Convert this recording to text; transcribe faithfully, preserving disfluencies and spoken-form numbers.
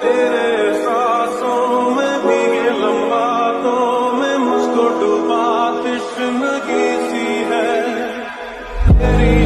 तेरे सांसों में भीगे लम्हातों में मुझको डुबा तश्नगी सी है तेरी